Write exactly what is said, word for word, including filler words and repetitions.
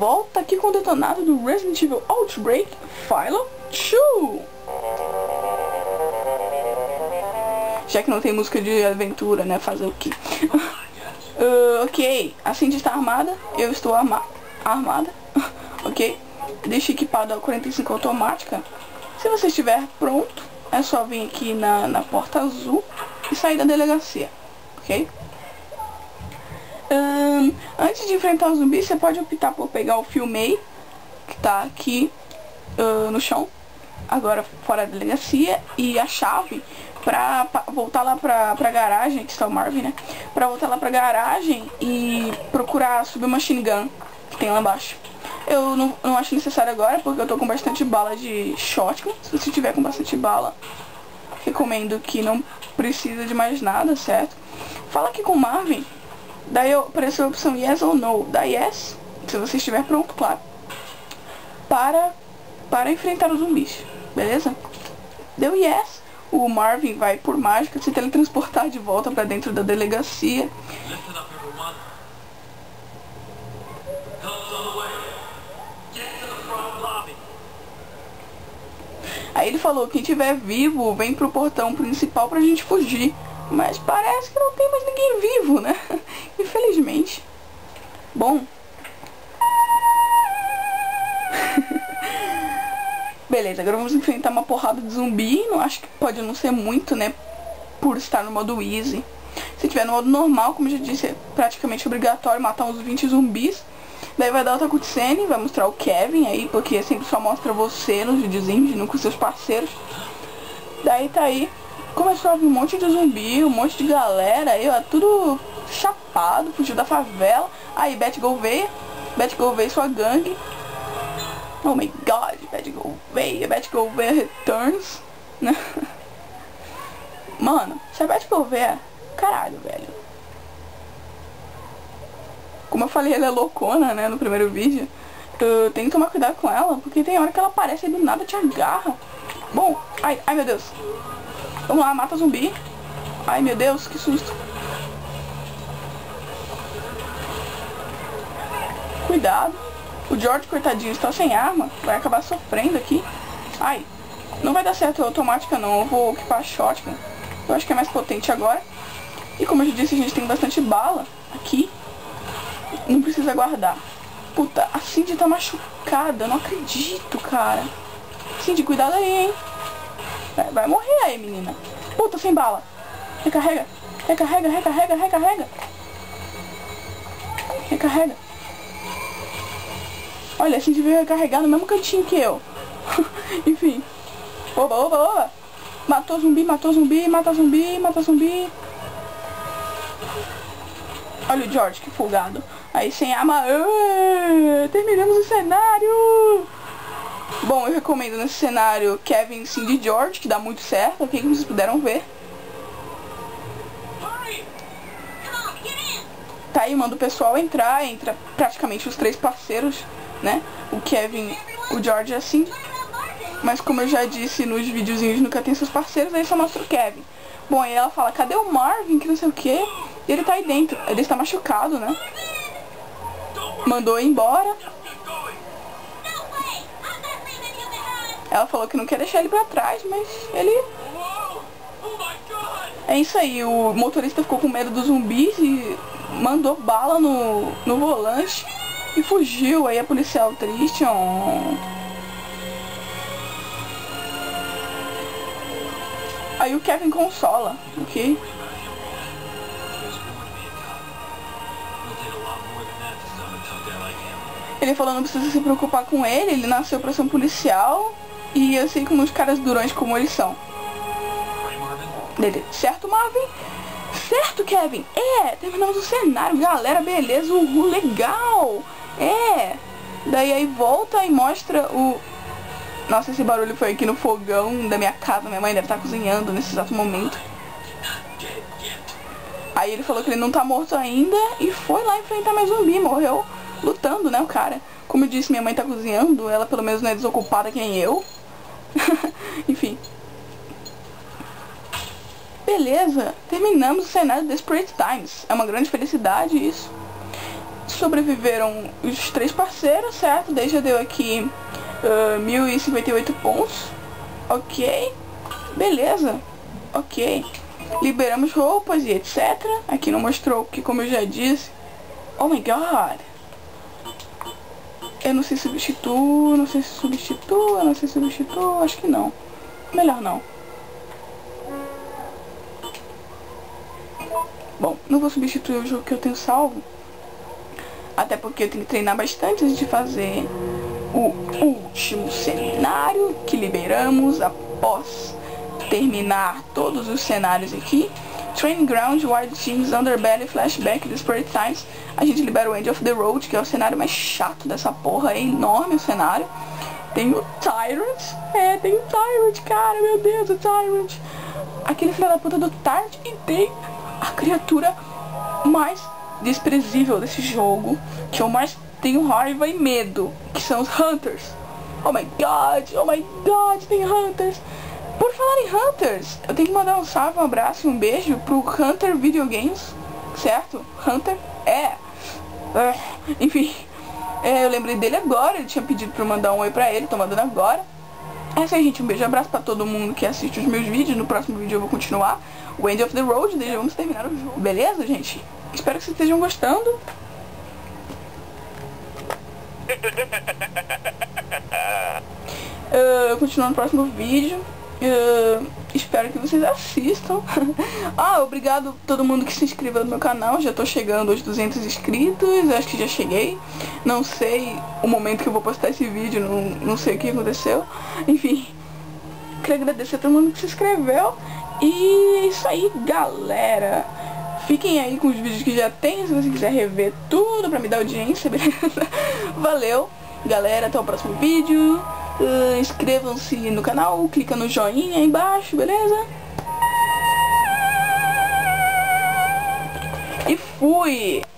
volta aqui com o detonado do Resident Evil Outbreak Philo dois. Já que não tem música de aventura, né? Fazer o quê? uh, ok, a Cindy está armada, eu estou arma armada. Ok, deixa equipado a quarenta e cinco automática. Se você estiver pronto, é só vir aqui na, na porta azul e sair da delegacia, ok? Um, antes de enfrentar o zumbi, você pode optar por pegar o filmei, que tá aqui uh, no chão, agora fora da delegacia, e a chave pra, pra voltar lá pra, pra garagem, que está o Marvin, né? Pra voltar lá pra garagem e procurar submachine gun, que tem lá embaixo. Eu não, não acho necessário agora, porque eu tô com bastante bala de shotgun. Se você tiver com bastante bala, recomendo que não precisa de mais nada, certo? Fala aqui com o Marvin. Daí apareceu a opção yes ou no. Dá yes, se você estiver pronto, claro, para, para enfrentar os zumbis, beleza? Deu yes, o Marvin vai por mágica se teletransportar de volta para dentro da delegacia. Aí ele falou, quem tiver vivo, vem pro portão principal pra gente fugir. Mas parece que não tem mais ninguém vivo, né? Infelizmente. Bom. Beleza, agora vamos enfrentar uma porrada de zumbi. Não acho que pode não ser muito, né? Por estar no modo easy. Se tiver no modo normal, como eu já disse, é praticamente obrigatório matar uns vinte zumbis. Daí vai dar outra cutscene, vai mostrar o Kevin aí, porque sempre só mostra você nos videozinhos, não com seus parceiros. Daí tá aí. Começou a vir um monte de zumbi, um monte de galera aí, ó, tudo chapado, fugiu da favela. Aí Beth Gouveia, Beth Gouveia e sua gangue. Oh my god, Beth Gouveia, Beth Gouveia returns, né? Mano, se a Beth Gouveia, caralho, velho. Como eu falei, ela é loucona, né, no primeiro vídeo. Eu tenho que tomar cuidado com ela, porque tem hora que ela aparece e do nada te agarra. Bom, ai, ai meu Deus. Vamos lá, mata zumbi. Ai meu Deus, que susto. Cuidado. O George, coitadinho, está sem arma. Vai acabar sofrendo aqui. Ai, não vai dar certo a automática não. Eu vou equipar a shotgun. Eu acho que é mais potente agora. E como eu já disse, a gente tem bastante bala aqui. Não precisa guardar. Puta, a Cindy tá machucada. Eu não acredito, cara. Cindy, cuidado aí, hein. Vai, vai morrer aí, menina. Puta, sem bala. Recarrega. Recarrega, recarrega, recarrega. Recarrega. Olha, a Cindy veio recarregar no mesmo cantinho que eu. Enfim. Oba, oba, oba. Matou zumbi, matou zumbi, mata zumbi, mata zumbi. Olha o George, que folgado. Aí sem arma. Uh, terminamos o cenário. Bom, eu recomendo nesse cenário Kevin, Cindy e George, que dá muito certo, ok? Como vocês puderam ver. Tá aí, manda o pessoal entrar, entra praticamente os três parceiros, né? O Kevin, o George e a Cindy. Mas como eu já disse nos videozinhos, nunca tem seus parceiros, aí só mostra o Kevin. Bom, aí ela fala, cadê o Marvin, que não sei o que? E ele tá aí dentro, ele está machucado, né? Mandou ir embora. Ela falou que não quer deixar ele pra trás, mas ele... É isso aí, o motorista ficou com medo dos zumbis e mandou bala no, no volante e fugiu. Aí a policial triste, ó. Aí o Kevin consola, ok? Ele falou, não precisa se preocupar com ele, ele nasceu pra ser um policial. E eu sei como os caras durões como eles são. Dele, certo, Marvin? Certo, Kevin? É, terminamos o cenário, galera, beleza, uhul, legal. É. Daí aí volta e mostra o... Nossa, esse barulho foi aqui no fogão da minha casa. Minha mãe deve estar cozinhando nesse exato momento. Aí ele falou que ele não tá morto ainda e foi lá enfrentar mais zumbi, morreu lutando, né, o cara. Como eu disse, minha mãe tá cozinhando, ela pelo menos não é desocupada que nem eu. Enfim. Beleza, terminamos o cenário Desperate Times. É uma grande felicidade isso. sobreviveram os três parceiros, certo? Daí já deu aqui uh, mil e cinquenta e oito pontos. Ok. Beleza. Ok. Liberamos roupas e etcétera. Aqui não mostrou que, como eu já disse... Oh my god. Eu não sei se substituo, não sei se substituo, eu não sei se substituo, acho que não. Melhor não. Bom, não vou substituir o jogo que eu tenho salvo. Até porque eu tenho que treinar bastante antes de fazer o último cenário que liberamos após terminar todos os cenários aqui. Training Ground, Wild Teams, Underbelly, Flashback, Desperate Times. A gente libera o End of the Road, que é o cenário mais chato dessa porra. É enorme o cenário. Tem o Tyrant. É, tem o Tyrant, cara, meu Deus, o Tyrant. Aquele filho da puta do Tyrant. E tem a criatura mais desprezível desse jogo, que eu mais tenho raiva e medo, que são os Hunters. Oh my god, oh my god, tem Hunters. Por falar em Hunters, eu tenho que mandar um salve, um abraço e um beijo pro Hunter Videogames, certo? Hunter, é, é enfim, é, eu lembrei dele agora, ele tinha pedido pra eu mandar um oi pra ele, tô mandando agora. É isso aí, gente, um beijo e abraço pra todo mundo que assiste os meus vídeos. No próximo vídeo eu vou continuar o End of the Road, daí já vamos terminar o jogo, beleza, gente? Espero que vocês estejam gostando. Uh, continuando no próximo vídeo. Uh, espero que vocês assistam. Ah, obrigado a todo mundo que se inscreveu no meu canal. Já tô chegando aos duzentos inscritos. Acho que já cheguei. Não sei o momento que eu vou postar esse vídeo. Não, não sei o que aconteceu. Enfim, quero agradecer a todo mundo que se inscreveu. E é isso aí, galera. Fiquem aí com os vídeos que já tem, se você quiser rever tudo pra me dar audiência, beleza? Valeu, galera, até o próximo vídeo. Uh, inscrevam-se no canal, clica no joinha aí embaixo, beleza? E fui!